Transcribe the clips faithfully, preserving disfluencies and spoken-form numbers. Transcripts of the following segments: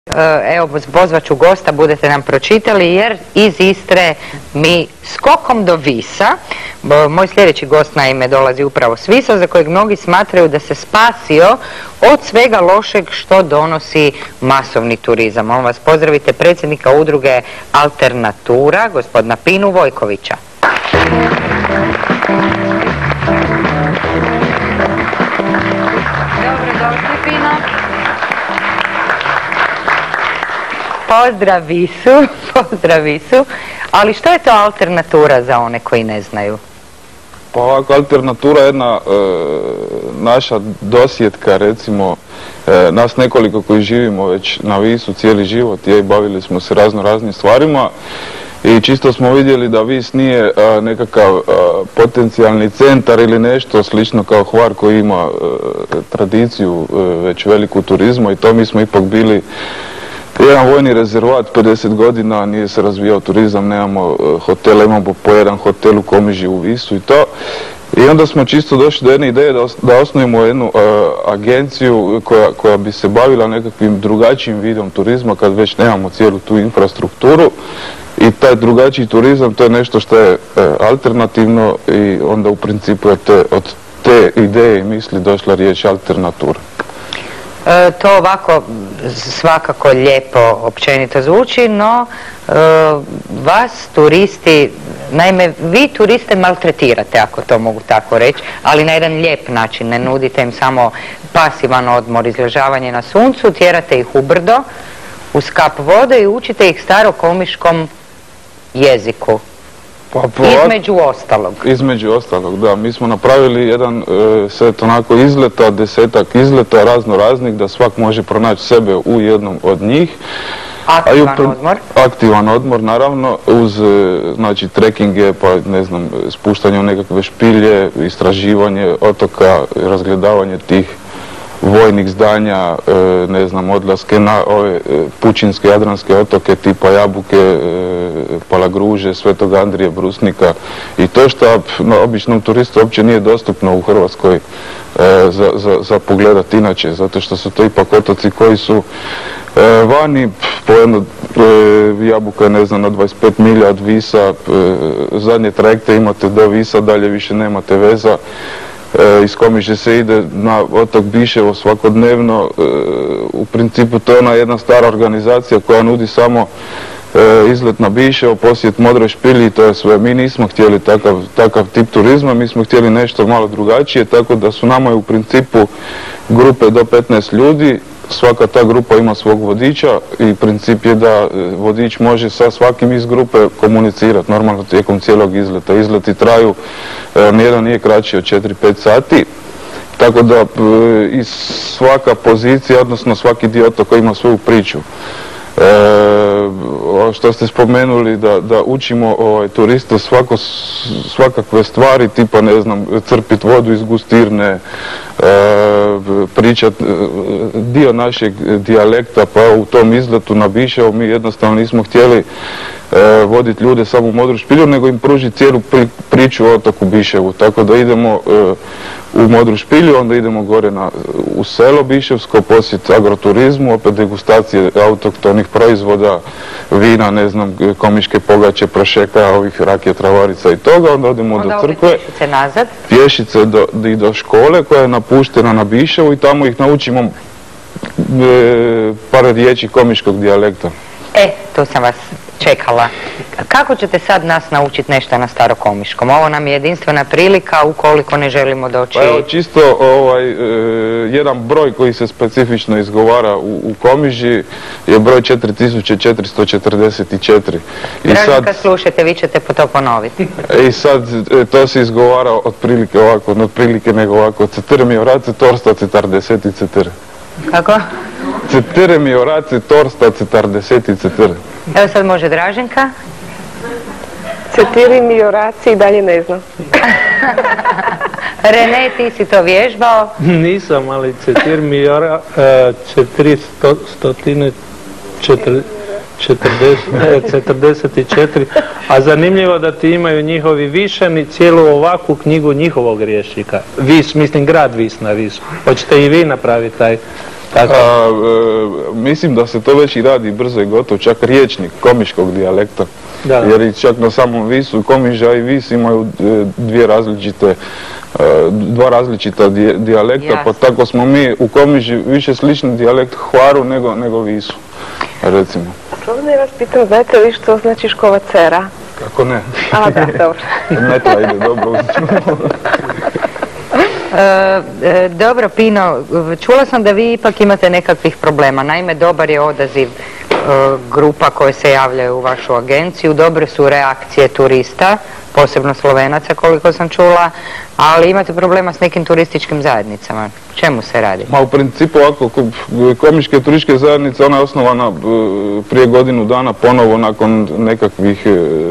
Evo, pozvat ću gosta, budete nam pročitali, jer iz Istre mi skokom do Visa. Moj sljedeći gost naime dolazi upravo s Visa, za kojeg mnogi smatraju da se spasio od svega lošeg što donosi masovni turizam. On vas pozdravite, predsjednika udruge Alternatura, gospodina Pinu Vojkovića. Dobrodošli, Pino. Pozdrav Visu, pozdrav Visu. Ali što je to Alternatura za one koji ne znaju? Pa ovako, Alternatura je jedna e, naša dosjetka, recimo, e, nas nekoliko koji živimo već na Visu cijeli život, je, bavili smo se razno raznim stvarima i čisto smo vidjeli da Vis nije a, nekakav a, potencijalni centar ili nešto slično kao Hvar koji ima a, tradiciju a, već veliku turizmu, i to mi smo ipak bili jedan vojni rezervat, pedeset godina nije se razvijao turizam, nemamo hotela, imamo po jedan hotel u Komiži u Visu i to. I onda smo čisto došli do jedne ideje da, os da osnujemo jednu uh, agenciju koja, koja bi se bavila nekakvim drugačijim vidom turizma kad već nemamo cijelu tu infrastrukturu. I taj drugačiji turizam, to je nešto što je uh, alternativno, i onda u principu od te, od te ideje i misli došla riječ Alternatura. E, to ovako svakako lijepo općenito zvuči, no e, vas turisti, naime vi turiste maltretirate, ako to mogu tako reći, ali na jedan lijep način, ne nudite im samo pasivan odmor, izležavanje na suncu, tjerate ih u brdo, uz kap vode i učite ih starokomiškom jeziku. Pa, između ostalog. Između ostalog, da. Mi smo napravili jedan e, set onako izleta, desetak izleta razno raznih, da svak može pronaći sebe u jednom od njih. Aktivan odmor? Aktivan odmor, naravno, uz e, znači trekinge, pa ne znam, spuštanje u nekakve špilje, istraživanje otoka, razgledavanje tih vojnih zdanja, e, ne znam, odlaske na ove e, pučinske, jadranske otoke tipa Jabuke, e, Palagruže, Svetog Andrije, Brusnika, i to što na običnom turistu uopće nije dostupno u Hrvatskoj e, za, za, za pogledat inače, zato što su to ipak otoci koji su e, vani, po jedno e, Jabuka, ne znam, na dvadeset pet milja od Visa, e, zadnje trajekte imate do Visa, dalje više nemate veza. Iz Komiže se ide na otok Biševo svakodnevno. U principu to je ona jedna stara organizacija koja nudi samo izlet na Biševo, posjet Modroj špilji, to je sve. Mi nismo htjeli takav, takav tip turizma, mi smo htjeli nešto malo drugačije, tako da su nama u principu grupe do petnaest ljudi. Svaka ta grupa ima svog vodiča i princip je da vodič može sa svakim iz grupe komunicirati normalno tijekom cijelog izleta. Izleti traju, nijedan nije kraći od četiri do pet sati, tako da i svaka pozicija, odnosno svaki dio otoka ima svoju priču. E, što ste spomenuli da, da učimo ovaj, turiste svako, svakakve stvari, tipa ne znam, crpit vodu iz gustirne, e, pričat dio našeg dijalekta, pa u tom izletu na Biševo mi jednostavno nismo htjeli e, voditi ljude samo u Modru špilju, nego im pružiti cijelu pri, priču o otoku Biševu, tako da idemo e, u Modru špilju, onda idemo gore na, u selo Biševsko, posjet agroturizmu, opet degustacije autohtonih proizvoda, vina, ne znam, komiške pogače, prašeka, ovih rakije, travarica i toga, onda odemo onda do crkve, pješice nazad, pješice do, i do škole koja je napuštena na Biševu, i tamo ih naučimo e, par riječi komiškog dijalekta. E, tu sam vas čekala. Kako ćete sad nas naučiti nešto na starokomiškom? Ovo nam je jedinstvena prilika ukoliko ne želimo doći... Pa evo, čisto ovaj, e, jedan broj koji se specifično izgovara u, u Komiži je broj četiri tisuće četiristo četrdeset četiri. Draženka, slušajte, vi ćete po to ponoviti. I sad e, to se izgovara otprilike ovako, ne otprilike nego ovako. Cetir mi orace torsta četrdeset cetir. Kako? Cetir mi orace torsta četrdeset cetir. Evo sad može Draženka. Cetir mi oraci i dalje ne znam. Rene, ti si to vježbao? Nisam, ali cetir mi ora četiristo četrdeset četiri, a zanimljivo da ti imaju njihovi Višani cijelu ovakvu knjigu njihovog rječnika. Vis, mislim grad Vis na Visu. Hoćete i vi napraviti taj A, e, mislim da se to već i radi brzo i gotovo, čak riječnik komiškog dijalekta. Da. Jer i čak na samom Visu Komiža i Vis imaju dvije različite, dva različita dijalekta, yes. Pa tako smo mi u Komiži više slični dijalekt Hvaru nego, nego Visu, recimo. Slobodno ja vas pitam, znate li što znači škovacera? Kako ne? A, da, dobro. Metla ide dobro. E, e, dobro, Pino, čula sam da vi ipak imate nekakvih problema. Naime, dobar je odaziv e, grupa koje se javljaju u vašu agenciju, dobre su reakcije turista, posebno Slovenaca koliko sam čula, ali imate problema s nekim turističkim zajednicama. Čemu se radi? Ma u principu ovako, komiške turističke zajednice, ona je osnovana prije godinu dana ponovo nakon nekakvih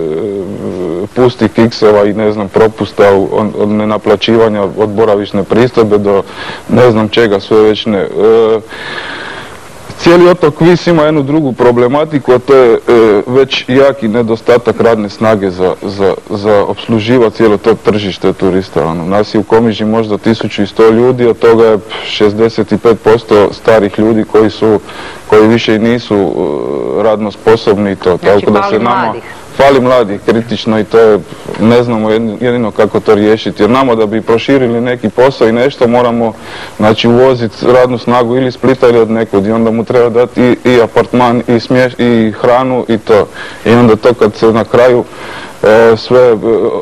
pustih kikseva i ne znam propusta od nenaplaćivanja od boravišne pristojbe do ne znam čega sve već ne. Cijeli otok Vis ima jednu drugu problematiku, a to je e, već jaki nedostatak radne snage za, za, za opsluživati cijelo to tržište turista. Ono, nas je u Komiži možda tisuću i sto ljudi, od toga je šezdeset pet posto starih ljudi koji su, koji više i nisu uh, radno sposobni i to. Znači, tako da se nama mladih. Fali mladih kritično i to je, ne znamo jedino kako to riješiti, jer nama da bi proširili neki posao i nešto moramo, znači, uvoziti radnu snagu ili iz Splita ili od nekud i onda mu treba dati i, i apartman i, smješ, i hranu i to. I onda to kad se na kraju e, sve e,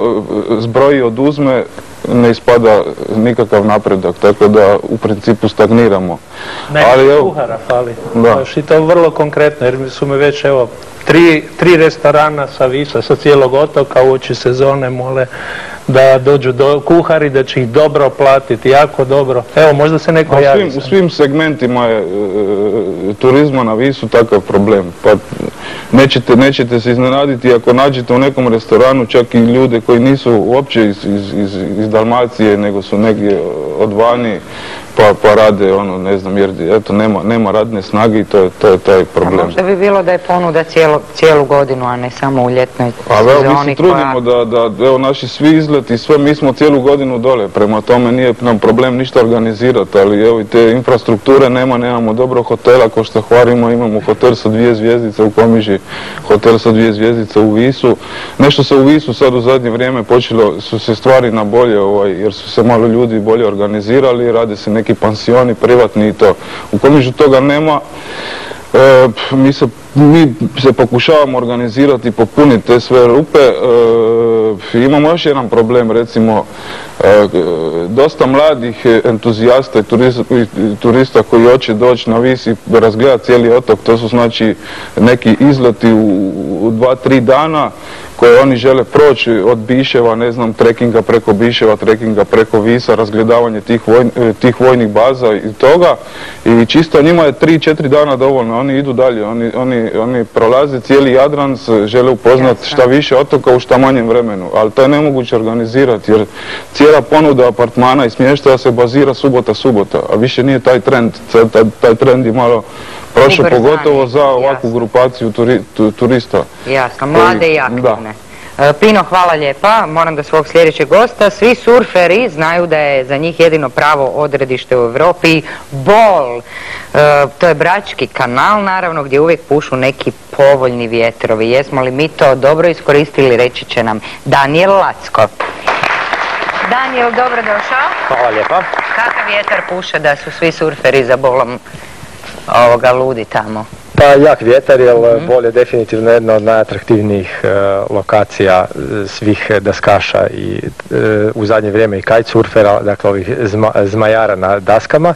zbroji oduzme, ne ispada nikakav napredak, tako da u principu stagniramo. Ne, kuhara fali. Da. I to vrlo konkretno, jer su me već evo tri, tri restorana sa Visa, sa cijelog otoka uoči sezone mole da dođu do kuhari, da će ih dobro platiti, jako dobro. Evo, možda se neko javi. U svim, u svim segmentima je e, turizma na Visu takav problem. Pa nećete, nećete se iznenaditi ako nađete u nekom restoranu čak i ljude koji nisu uopće iz, iz, iz, iz Dalmacije, nego su negdje od vani, pa, pa rade ono, ne znam, jer eto, nema, nema radne snage i to je, to je taj problem. A možda bi bilo da je ponuda cijelo, cijelu godinu, a ne samo u ljetnoj sezoni. A evo, mi se trudimo koja... da, da, evo, naši svi izleti, sve, mi smo cijelu godinu dole, prema tome nije nam problem ništa organizirati, ali evo i te infrastrukture nema, nemamo dobro hotela, ko što hvarimo, imamo hotel sa dvije zvjezdice u Komiži, hotel sa dvije zvjezdice u Visu. Nešto se u Visu sad u zadnje vrijeme počelo, su se stvari na bolje, ovaj, jer su se malo ljudi bolje organizirali, rade se neki pansioni privatni i to. U Komižu toga nema. E, mi, se, mi se pokušavamo organizirati i popuniti te sve rupe. E, imamo još jedan problem, recimo, e, dosta mladih entuzijasta i turista, turista koji hoće doći na Vis i razgledati cijeli otok. To su znači neki izleti u, u dva, tri dana koje oni žele proći od Biševa, ne znam, trekinga preko Biševa, trekinga preko Visa, razgledavanje tih, voj, tih vojnih baza i toga. I čisto njima je tri, četiri dana dovoljno, oni idu dalje, oni, oni, oni prolaze cijeli Jadran, žele upoznati šta više otoka u šta manjem vremenu, ali to je nemoguće organizirati jer cijela ponuda apartmana i smještaja se bazira subota, subota, a više nije taj trend, taj, taj trend je malo prošao, pogotovo za ovakvu jasno. grupaciju turi, tu, turista. Jasno, mlade i aktivne. Da. Pino, hvala lijepa. Moram da svog sljedećeg gosta. Svi surferi znaju da je za njih jedino pravo odredište u Europi Bol. E, to je Brački kanal, naravno, gdje uvijek pušu neki povoljni vjetrovi. Jesmo li mi to dobro iskoristili, reći će nam Danijel Lacko. Danijel, dobro došao. Hvala lijepa. Kakav vjetar puše da su svi surferi za Bolom ovoga ludi tamo? Pa jak vjetar, jer mm-hmm. Bol je definitivno jedna od najatraktivnijih e, lokacija svih daskaša i e, u zadnje vrijeme i kitesurfera, dakle ovih zma, zmajara na daskama.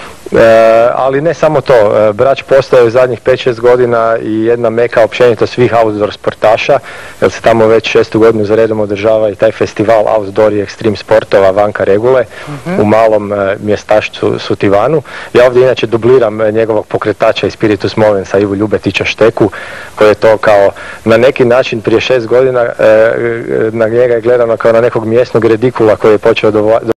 E, ali ne samo to, e, Brač postaje u zadnjih pet šest godina i jedna meka općenito svih outdoor sportaša, jer se tamo već šestu godinu za redom održava i taj festival outdoor i ekstrem sportova Vanka Regule mm-hmm. u malom e, mjestašcu Sutivanu. Ja ovdje inače dubliram e, njegovog pokretača iz Spiritus Movensa Ivu Ljubetića Šteku, koji je to kao na neki način prije šest godina e, na njega je gledano kao na nekog mjesnog redikula koji je počeo do